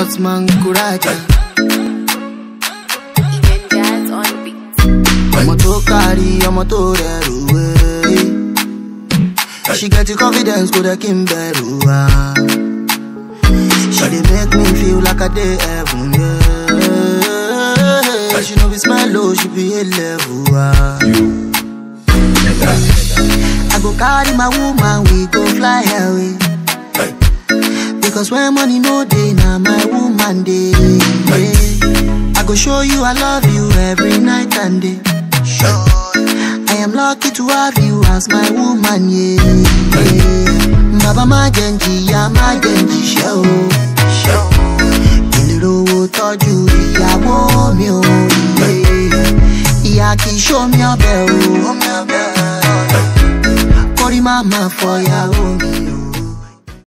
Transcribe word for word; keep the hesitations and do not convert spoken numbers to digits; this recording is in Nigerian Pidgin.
Osman Kuraja. Eden Jazz on beat. I'm a to carry, I'm a to away. She get the confidence, go the Kimberua. She dey make me feel like a day heaven, yeah. She know it's my low, she be a level. I go carry my woman, we go fly away. Because when money no day, now my woman day. Yeah. I go show you I love you every night and day. Sure. I am lucky to have you as my woman, yeah. yeah. Baba ma genji, ya ma genji, show, show. Ilero toju iyawo mi o, yeah. Iya ki show me your bell, Kori mama for ya o mi o.